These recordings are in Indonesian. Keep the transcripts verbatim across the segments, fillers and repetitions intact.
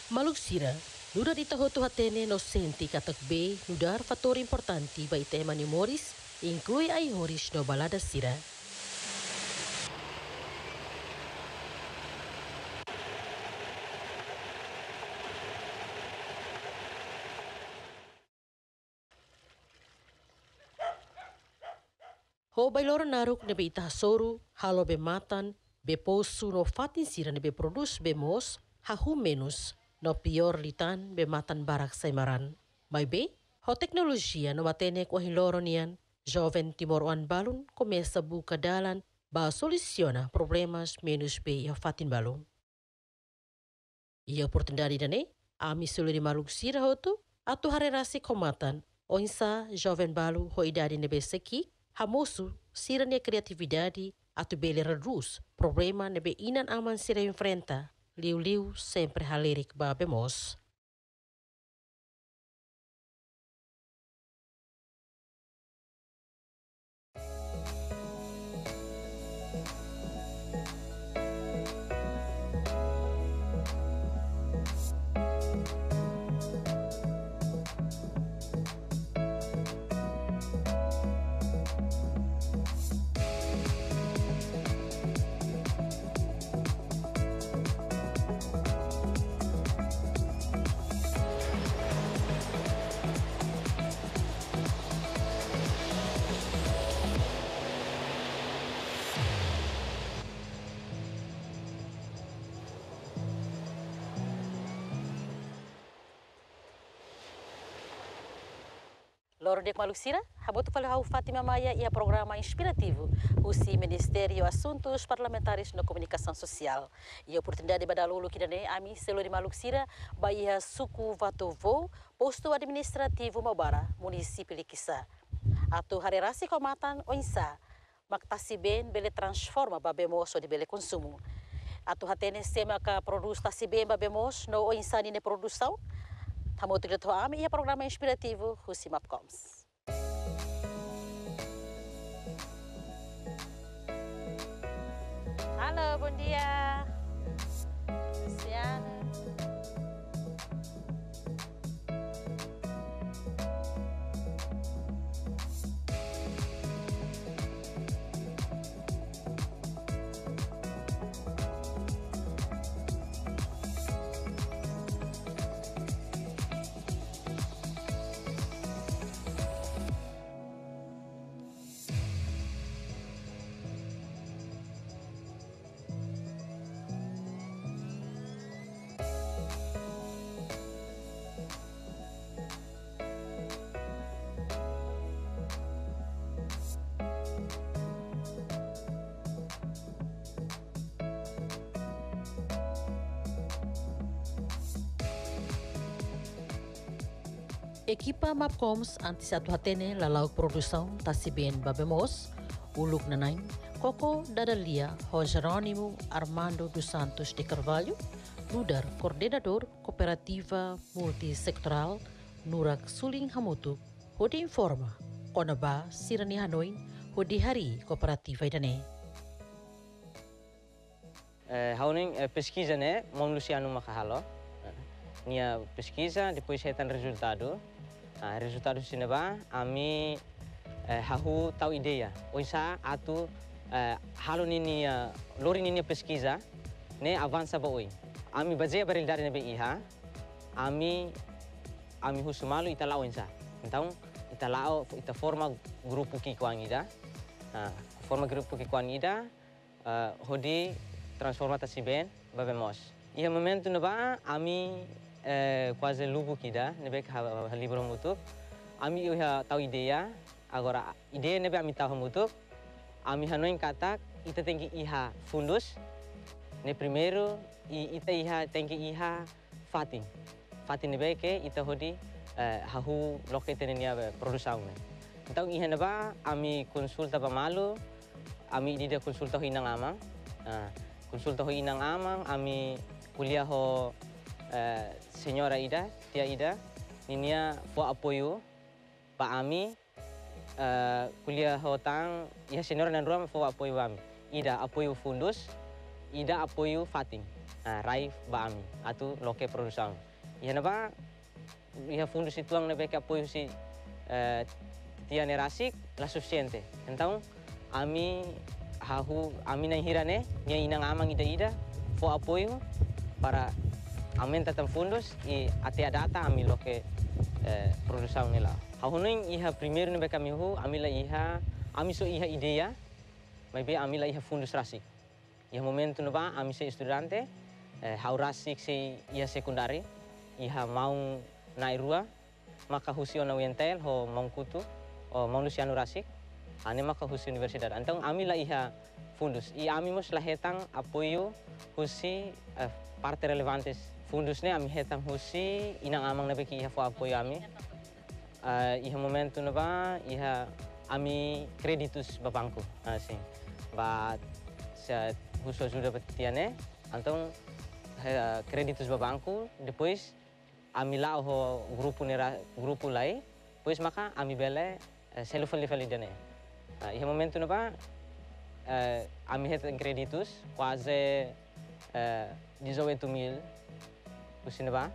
Malugsira, nudar itahoto hatene no senti katak be nudar fator importanti ba tema ni Morris, inclui ai horis no balada sira. Ho bailor naruk nebe itahasoru, halo be matan, be posu no fatin sira nebe produs be mos, hahu menus, no pior litan be matan barak saimaran. Mai be, ho teknologia no matene ko hiloro nian, jovem timoruan balun começa buka dalan ba soluciona problemas menus be ya fatin balun. Ia oportunidade dane, ami suluri maluk sira hotu, atu harerasi komatan, oinsa jovem balu ho idade nebe seki, hamosu sira ne criatividade atu bele reduz problema nebe inan aman sira enfrenta liu-liu sempre halerik ba bemos. Loro de Malugsira, haboto falou Fátima Maia e a programa inspirativo, o C Ministério Assuntos Parlamentares na Comunicação Social. E a oportunidade de badalolo que dane a mim, selo de Malugsira, Bahia Suku Vatovo, posto administrativo Mabara, município de Kissa. Atu harerasi komatan oinsa, maktasi ben bele transforma babemos de bele consumo. Atu hatene sema ka produz tasi ben babemos no oinsa ni ne produção. Tamo tudo ami e a programa inspirativo o Simapcoms. Halo, bom dia. Luciana. Equipa Mapcoms antes atu hatene lalau produção tasi ben babemos, uluk nanain, Coco Dadalia, Ho Jerônimo Armando dos Santos de Carvalho, Nudar, coordenador cooperativa multissektoral Nurak Suling Hamutu, Hode informa, Konaba Sirani Hanoi, Hode Hari cooperativa idane. Uh, Hauning uh, pesquisa né, Mom Luciano Macahalo, nia pesquisa depois retan resultado. Uh, resultado sinaba, ami uh, hahu tau ideia. Oisa atu uh, halo nini uh, lori nini pesquisa, ne avança ba oi. Ami baseia barildade nebe iha, ami ami husumalu italao insa. Então italao ita forma grupo kikuangida, uh, forma grupo kikuangida, uh, hodi transformasi ben babemos. Ia momento neba ami eh, quase lubu kida nebe ha libro mutuk. Ami ia tahu ideia, agora ideia nebe ami tahu mutuk. Ami hanoin katak ita tengi iha fundus. Ne primeiro i ita iha tengi iha fatin. Fatin nebe ke ita hodi eh, hahu loke tenenia produção. Então iha neba ami konsulta pamalu, ami ida konsulta hinang amang. Uh, Konsulta ho inang amang, ami kuliah ho uh, senyora Ida, tia Ida, ninia fo apoio, pa ami uh, kuliah ho tang, ya senyora dan ruam fo apoio ami. Ida apoio fundus, Ida apoio fating. uh, raif ba ami atu loke produção ia neba ia fundus ituang nebe que apoio si uh, tiane rasik la suficiente então ami hahu ami na hirane nia inang amang ida ida fo apoio para aumenta tam fundos e até a data ami loke uh, produção nela hahuning iha primeiro nebe kami hu ami la iha ami so iha ideia mas be ami la iha fundos rasik iha momento no ba ami se estudante eh, hau rasik se iha sekundari iha mau nai rua maka husi ona wentel ho mongkutu o mau luciano rasik ane maka husi universidade então ami la iha fundos e ami mos la hetang apoio husi uh, parte relevantes fundos ne ami hetang husi inang amang nabe ki iha fo apoio ami uh, iha momento no ba iha ami kreditus babangku assim ba se huso sudah petiane então uh, kreditus babangku depois ami lá o grupo nera grupo lai pois maka ami bele uh, selufali fali dane uh, iha momento no ba uh, ami het kreditus quase uh, dezoito mil husi ba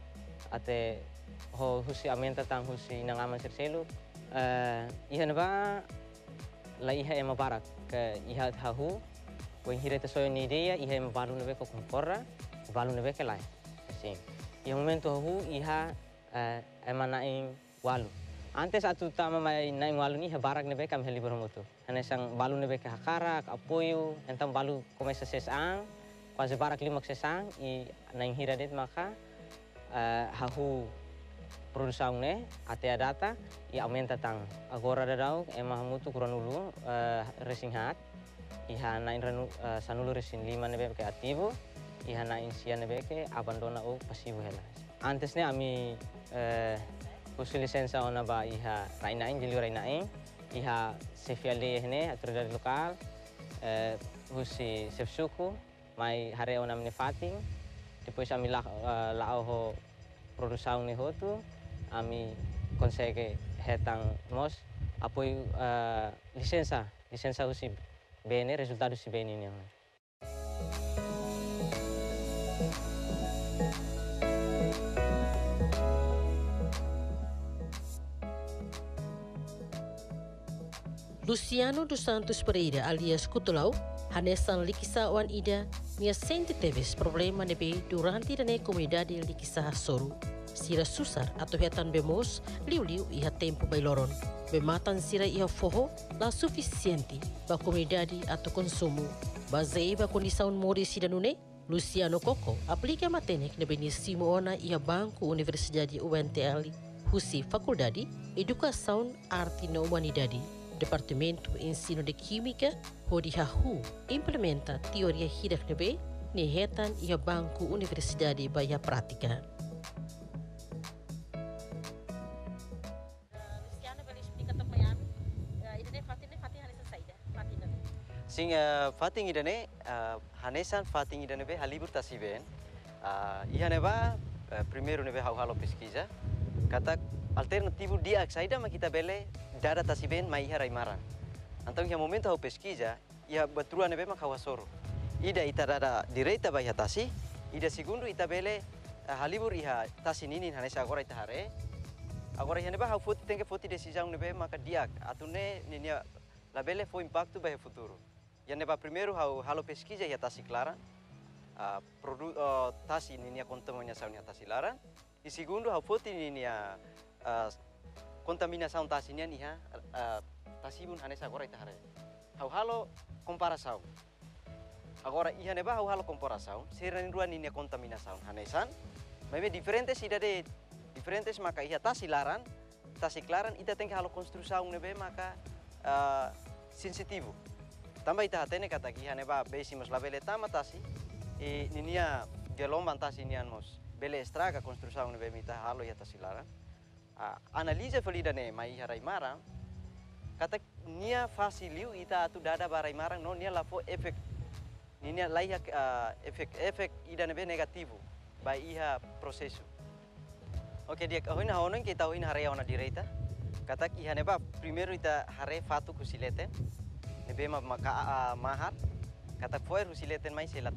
até ho husi aumenta tang husi nang aman serselu uh, iha ba la iha ema barak ke iha hahu wen hire te soyo ni ideia iha ema balu nebe ko kompora balu nebe ke lai assim iha momento hahu iha uh, ema naing walu antes atu tama mai naing walu ni iha barak nebe kam heli bermutu ane sang balu nebe ke hakara ke apoio entam balu começa sesang quase barak lima sesang i naing hira det maka uh, hahu produção ne até a data e aumenta tang agora dadau ema mutu kurang ulu uh, racing hat iha nain ranu uh, sanulu racing lima nebe ke ativo iha nain sia nebe ke abandona o pasivo hela antes ne ami uh, usul lisensa ona ba iha rainain jeli rainain iha sefiale ne autoridade lokal uh, husi sefsuku mai hare ona mne fating depois ami la uh, lao ho produção ne hotu ami consegue hetang mos apoio uh, licença licença usi bene resultado si bene ni Luciano dos Santos Pereira alias Kutulau hanesan likisa wan ida nia sente teves problema nebe durante dane comunidade likisa soru sira susar atau hetan bemos liu-liu iha tempo bailoron bematan sira iha foho la suficiente ba comunidade atau konsumo bazei ba condição mori sidanune Luciano Coco aplica matenek nebe ni simo ona iha banco Universidade U N T L husi faculdade educação arte na humanidade Departamento Ensino de Química hodi hahu implementa teoria hidak nebe ni hetan iha banco Universidade baya prática. Sing uh, fating idane uh, hanesan fating idane be halibur tasiben uh, ihane ba uh, primeiro nebe hau halo pesquisa kata alternativo dia saída ma kita bele dada tasiben mai iha raimaran então ia momento hau pesquisa ia batrua nebe ma kawasoro ida ita dada direita ba iha tasi ida segundo ita bele uh, halibur iha tasi ninin hanesa agora ita hare agora ihane ba hau foti tenge foti decisão nebe maka diak atune ninia la bele fo impacto ba futuro Yang neba primeiro hau halo pesquisa ia tasi clara, uh, produ uh, tasi ninia contaminação saunia tasi lara. E segundo hau foti ninia uh, contaminação tasi nia niha uh, tasi bun hanesa agora itahare. Hau halo comparação. Agora ia neba hau halo comparação, seran rua ninia contaminação hanesan. Meme diferentes ida de diferentes maka ia tasi laran, tasi claran ita tem que halo construção nebe maka uh, sensitivo. Tambah ita hatene kata ki hane ba besimos la bele tama tasi e ninia gelomban tasi nian mos bele estraga construção ne bemita halo ya tasilara a analisa valida ne mai harai marang kata nia fasiliu ita atu dada barai marang no nia lafo efek ninia laia uh, efek efek ida ne be negativo ba iha prosesu oke dia hoina honon kita hoina harai ona direita kata ki hane ba primeiro ita hare fatu kusilete nebe ma maka uh, mahar kata foi husileten mai sela tama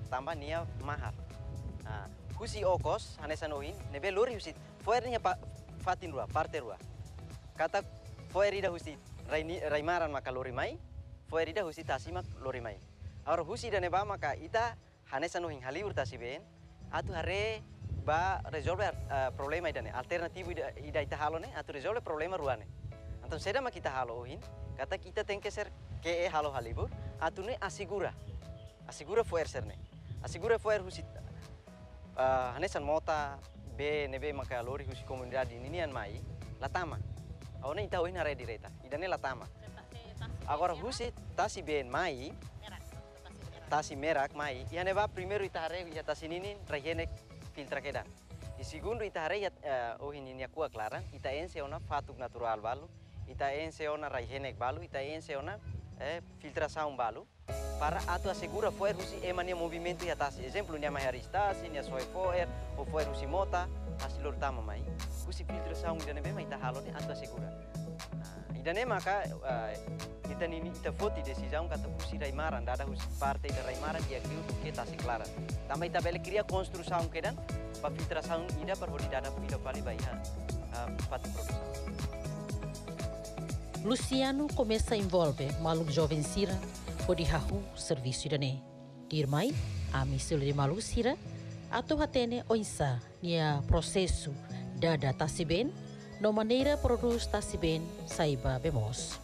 tambah nia mahal. Nah, husi okos hanesan ohin nebe lori husi foernya pak fatin rua parte rua. Kata foerida husi raini raimaran maka lori mai, foerida husi tasimak lori mai. Aur husi dan neba maka ita hanesan ohin haliur tasiben atu hare ba resolve uh, problema idane alternativo ida, ida ita halo ne atu resolve problema ruane. Anton seda ma kita halo ohin kata kita tem que ser que e halo halibur atu ne asigura asigura foer ser ne asigura foer husi uh, hanesan mota be nebe maka lori husi komunidade ninian mai latama awne ita ohin hare direta idane latama agora husi tasi ben mai tasi merak mai ia neba primeiro ita hare ia tasi ninin regenek filtra kedan e segundo ita hare ia uh, ohin ini akua clara ita ense ona fatuk natural balu ita ense ona regenek balu ita ense ona eh, filtração balu para atu assegura foer husi emania movimento ia tasi exemplo nia mai aristasi nia soe foer o foer husi mota tasi lor tama mai husi filtração idane be mai ta halo ni atu assegura nah, idane maka uh, ita nini ita foti decisão kata husi raimaran dada husi parte da raimaran dia kiu ke tasi clara tambah ita bele cria construção kedan pa filtração ida par hodi dada ida pali baiha uh, patu produção. Luciano começa a envolver Maluk Jovem Sira pode hahu serviço idane. Dirmai, a missão de Maluk Sira atau hatene oinsa nia processo dada tasiben no maneira produz tasiben saiba bemos.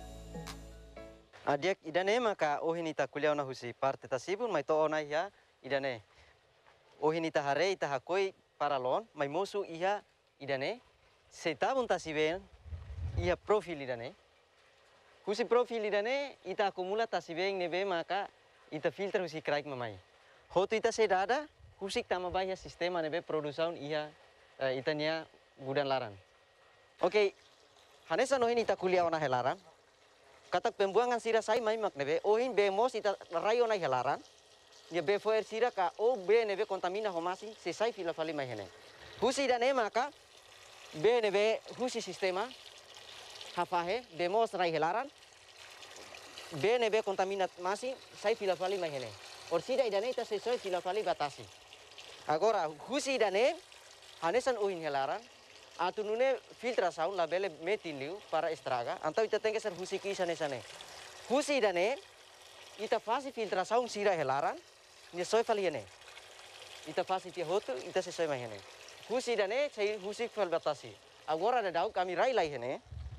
Adiak idane maka ohinita kuliah na husi parte tasibun mai to ona ia idane. Ohinita hare ita hakoi paralon mai mosu ia idane setabun tasiben ia profil idane. Husi profil idane ita akumula tasibeng nebe maka ita filter husi kraik mamai. Hotu ita sedada husik tama bahaya sistema nebe produsaun ia uh, ita nia gudan laran. Oke, okay. Hanesa nohin ita kuliah ona helaran. Katak pembuangan sira sai mai mak nebe ohin bemos ita rayo na helaran. Nia be foer sira ka o be nebe kontamina homasi se sai fila fali mai hene. Husi idane maka be nebe husi sistema hafahe bemos rai helaran be nebe kontaminat masi sai fila fali mai hene or sida idane ita se sai fila fali batasi agora husi idane hanesan ohin helaran atu nune filtração la bele metin liu para estraga antau ita tem que ser husi kisa nesane husi idane ita fasi filtração sira helaran ni sai fali hene ita fasi ti hotu ita se sai mai hene husi idane sai husi fal batasi agora da dau kami rai lai hene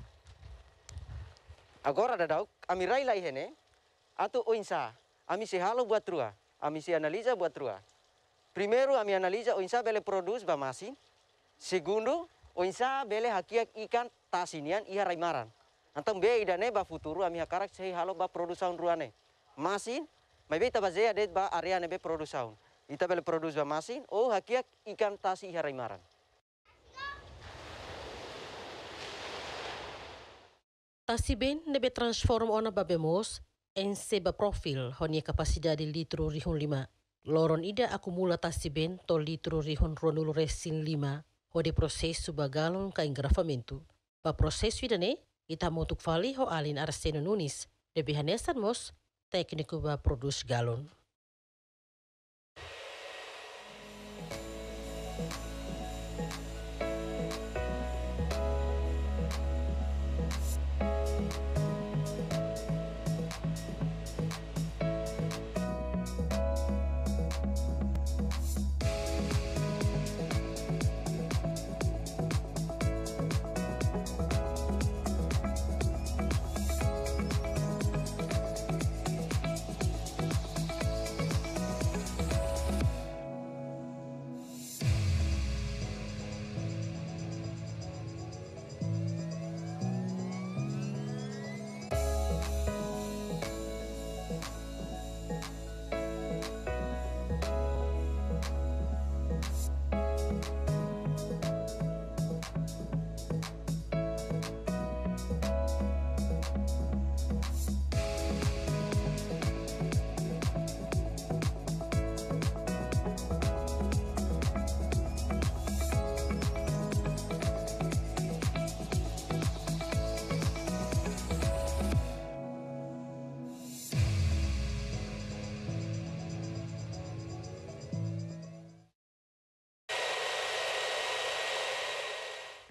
agora da dau ami rai lai hene atu oinsa ami se halo buat rua ami se analisa buat rua primeiro ami analisa oinsa bele produz ba masin segundo oinsa bele hakiak ikan tasinian ia raimaran antam be idane ba futuro ami hakarak se halo ba produsaun ruane masin mai beta bazea det ba area nebe produsaun ita bele produz ba masin o hakiak ikan tasi ia raimaran. Tasiben nebe transform ona babemos en seba profil honia capacidade litro rihun lima. Loron ida akumula tasiben to litro rihun ronul resin lima hode processo bagalon ka engravamento. Pa processo ida ne ita motuk fali ho alin Arseno Nunes debe hanesan mos tekniku ba produs galon.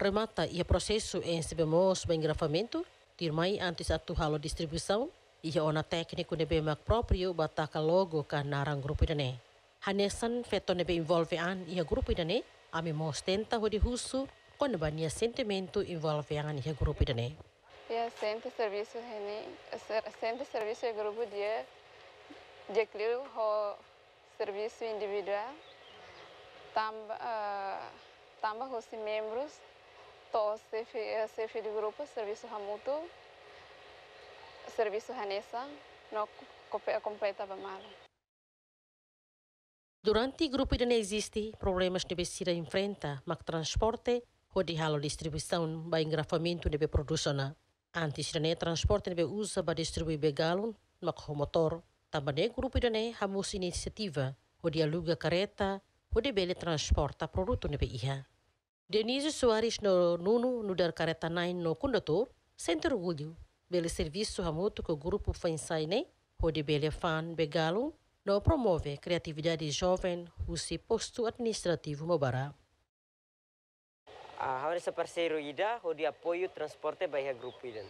remata ia processo em sebemos ba engravamento, tirmai antes atu halo distribuição, ia ona técnico nebe mak próprio bataka logo ka narang grupo idane. Hanesan feto nebe envolve an ia grupo idane, ami mostenta ho di husu, kon bania sentimento envolve an ia grupo idane. Ya, sempre serviço ini, sempre serviço de grupo dia, dia clear ho serviço individual, tambah uh, tambah os membros, todos chefe de grupo, serviço hamutu, serviço hanesa, no completa bamalo. Durante o grupo idane existe problemas nebe sira enfrenta, mak transporte, ho di halo distribuição ba engravamento nebe produção. Antes idane transporte nebe usa ba distribuir be galon, mak ho motor, também grupo idane hamus inisiativa, ho di aluga careta, ho di bele transporta produto nebe iha. Denise Soares no nuno no dar careta nine no condutor, sente orgulho, bele serviço hamuto que o grupo fansai ne, ho di bele fan be galon, no promove criatividade jovem, usi posto administrativo mobara. A esse parceiro ida, o de apoio transporte baia grupo ida.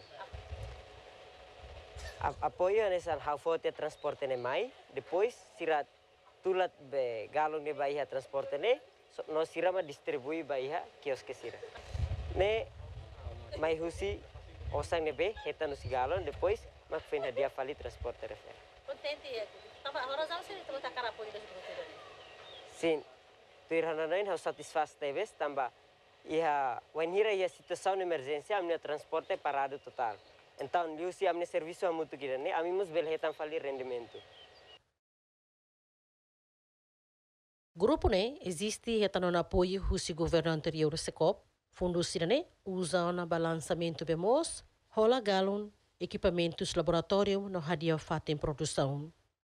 Apoio nessa haufote transporte ne mai, depois sira tulat be galon ne baia transporte ne, no sira ma distribui baia kiosque sira. Ne mai husi osang ne be heta no galon, depois mak fen hadia fali transporte refer. Contente, tamba horizontal sini tu tak apoio das grupo ida. Sim, tu irana nain hau satisfaz teves tamba ia wanhira ia situação de emergência amne transporte parado total. Então, liusi amne serviço amutu kirane, amimus belhetan fali rendimento. Grupo ne existe etan apoio husi governo anterior Secop, fundo sirane usa na balançamento bemos, rola galon, equipamentos laboratório no hadia fatem produção.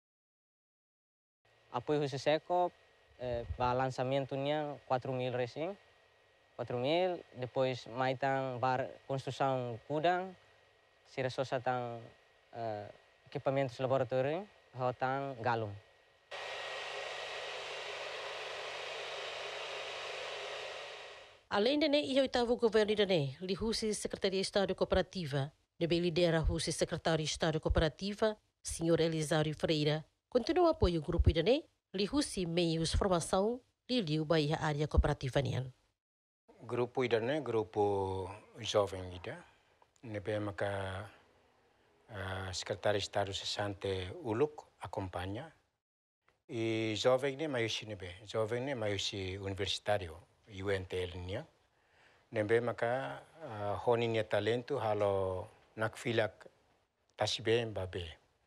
Apoio husi Secop, eh, balançamento-nya quatro mil recém. quatro mil, depois mais tang bar construção gudang, sira sosa tang uh, equipamentos laboratório, ho tang galon. Além de ne, ia oitavo governo de ne, li husi Secretaria de Estado Cooperativa, nebe lidera husi Secretário de Estado Cooperativa, senhor Elisário Freira, continua apoio o grupo de ne, li husi meios formação, li liu baia área cooperativa nian. Grupo ida ne grupo jovem ida nebe maka uh, secretário de Estado Sessante Uluk acompanha e jovem ne maiusi nebe jovem ne maiusi universitário U N T L nia nebe maka uh, honi nia talento halo nakfilak tasibe babe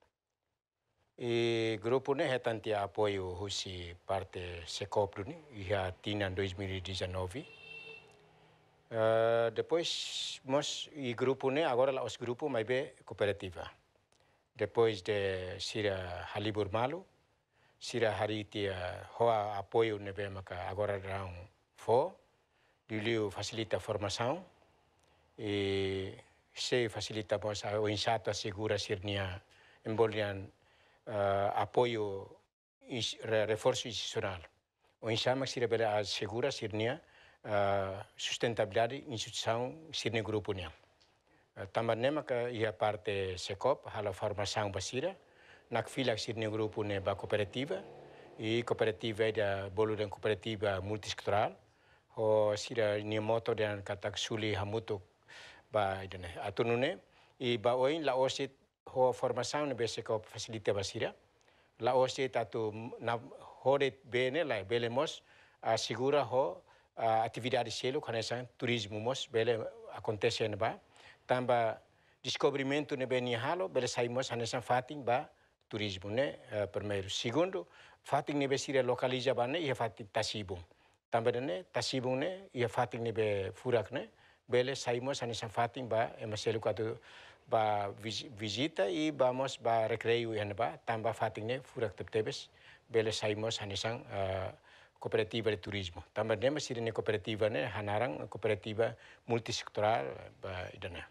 e grupo ne hetantia apoio husi parte Secop ni ia tina dois mil e dezenove. Uh, depois, nós, e grupo, né, agora lá os grupos, mas bem, cooperativa. Depois de Sira Halibur Malu, Sira Haritia, hoa apoio, né, bem, agora rão fo, Liliu facilita a formação, e se facilita, mas o insato assegura sirnia, embolian uh, apoio, reforço institucional. O insama Sira bela assegura sirnia, Uh, sustentabilidade instituição sirne grupo nia. Uh, também nema que ia parte Secop, hala formação basira, nak fila sirne grupo ne ba cooperativa e cooperativa da bolo dan cooperativa multisectoral, ho sira ni moto dan katak suli hamuto ba idane atunune e ba oin la osit ho formação ne be Secop facilita basira. La osit atu na horet bene la belemos assegura ho Uh, atividade selo conexão turismo mos bele acontece ba tamba descobrimento ne beni halo bele saimos hanesan fating ba turismo ne uh, primeiro segundo fating ne besira localiza ba ne ia fating tasibung tamba ne tasibung ne ia fating ne be furak ne bele saimos hanesan fating ba emaselo katu ba visita e vamos ba recreio ia ba tamba fating ne furak tebes bele saimos hanesan uh, cooperativa de turismo. Também temos sirene cooperativa ne hanarang cooperativa multisectoral ba idana.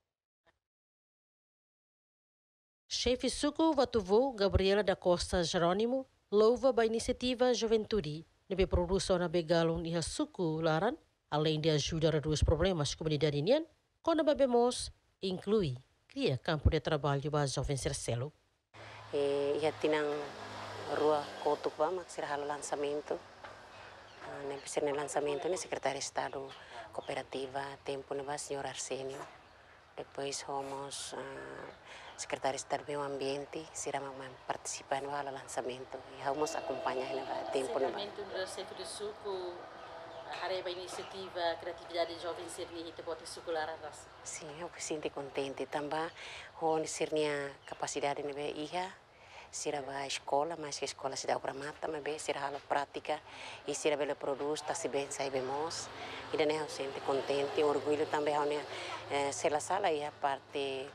Chefe Suco Vatuvo Gabriela da Costa Jerônimo louva a iniciativa Juventude nebe produção na begalon iha suku laran Além de ajudar a reduzir problemas comunidade indiana, quando bebemos, inclui cria campo de trabalho para jovens Ciracelo. E já tinham rua Kotuk ba maksir halo lançamento. Na piscina de lançamento ni secretário de Estado cooperativa tempo ne ba senhor Arsenio. Depois fomos uh, secretário de Estado do Meio Ambiente, sirama participar no lançamento e vamos acompanhar ne ba tempo ne ba. Do Centro de Suco, a iniciativa Criatividade Jovem Sirni te bota circular a raça. Sim, eu me sinto contente também com sirnia capacidade ne ba iha. Sira ba escola, mas que escola se dá para mata, mas bem sira halo prática e sira bela produz, tá se bem saibemos. E daí eu sinto contente, orgulho também ao né se la sala e a parte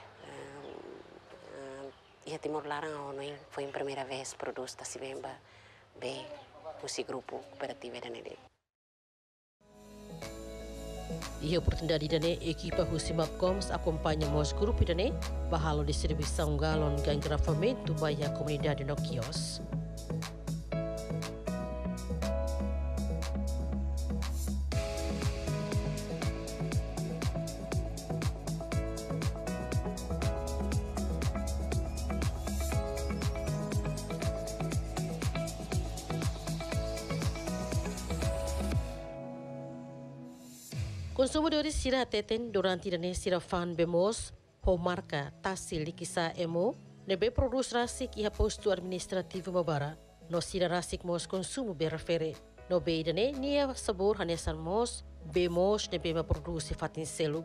e a Timor Larang ao não foi em primeira vez produz, tá se bem ba bem esse grupo cooperativo da nele. E a oportunidade da equipa Husimapcoms acompanha os grupos da bahalo distribuição galon de engravamento para a comunidade no quios. Consumidores sira teten durante dane sira fan bemos ho marca tasil likisa emo nebe produs rasik iha posto administrativo mabara no sira rasik mos consumo be refere no be dane nia sabor hanesan mos bemos nebe ma produsi fatin selu.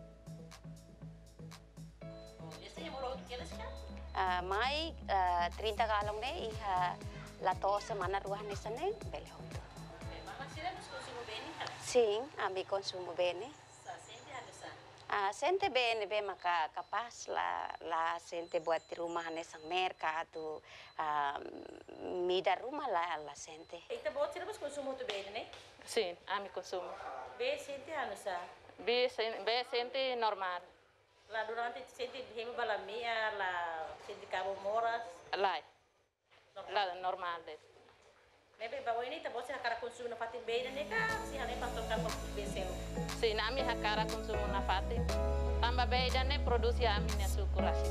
Uh, mai uh, trinta galong ne iha lato semana ruah ne sane bele hoto. Sim, ami consumo bene. Ah, sente bene, bem maka capaz la la sente buat di rumah ne sang mercado, ah, mida rumah la la sente. Ita buat sila mas consumo tu bene ne? Sim, ami consumo. Be sente anu sa? Be be sente normal. La durante sente hema bala mia la sente cabo moras. La. La normal de. Maybe bawa ini tak boleh cara konsumo na fatin beda ne ka si hane patokan por besel. Si nami hakara konsumo na fatin. Tamba beda ne produksi ami na sukurasi.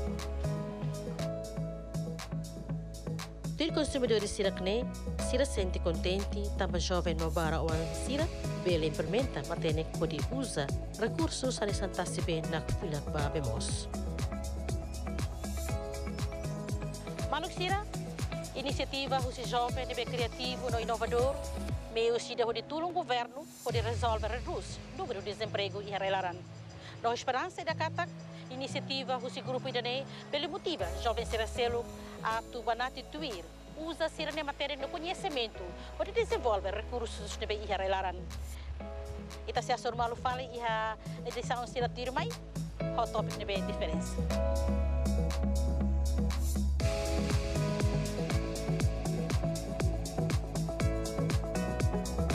Tutti i consumatori sirakne sira senti contenti tamba jovem no bara o sira bele implementa matene pode usa recursos ali santasi ben na fila ba bemos. Manuk sira inisiativa Husi Jovem é criativo e inovador, meio se de tulung governo pode resolver reduz número de desemprego e relaran. Na esperança da Catak, inisiativa Husi Grupo Idane, pelo motivo jovem Ciracelo a tubanati tuir, usa sirene matéria no conhecimento, pode desenvolver recursos de e relaran. Ita se asor malu fale e a edição sira tirmai, hot topic de diferença.